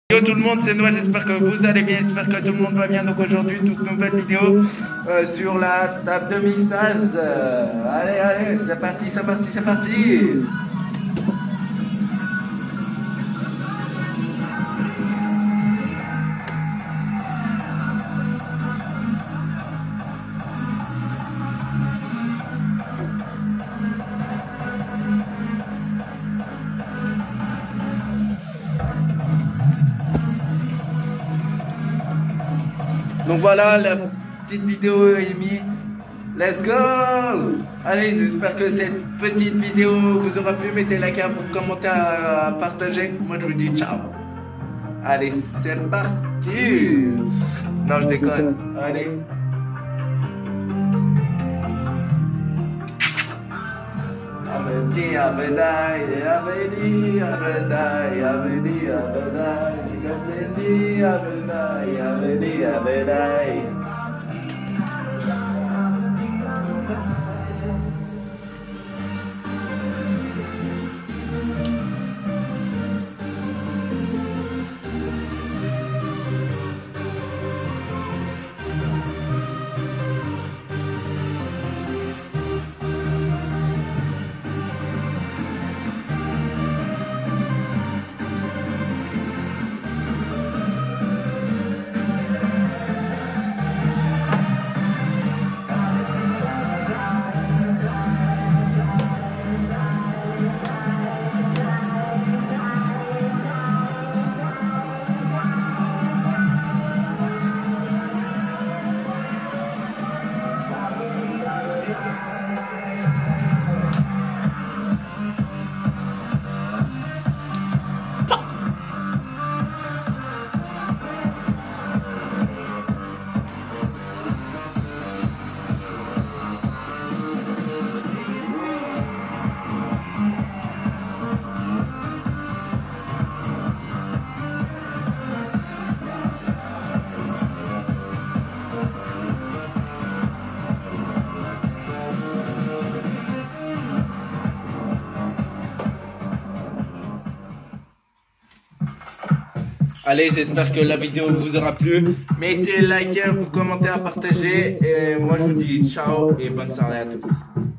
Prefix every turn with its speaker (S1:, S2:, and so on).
S1: Yo tout le monde, c'est Noah, j'espère que vous allez bien, j'espère que tout le monde va bien. Donc aujourd'hui, toute nouvelle vidéo sur la table de mixage. Allez, c'est parti, c'est parti, c'est parti. Donc voilà, la petite vidéo est mise. Let's go! Allez, j'espère que cette petite vidéo vous aura plu. Mettez like, commenter, à partager. Moi, je vous dis ciao. Allez, c'est parti! Non, je déconne. Allez. Abedi, abedai, abedi, abedai, abedi, abedai, abedi, abedai, abedi, abedai. Allez, j'espère que la vidéo vous aura plu. Mettez like, commentaire, partagez. Et moi, je vous dis ciao et bonne soirée à tous.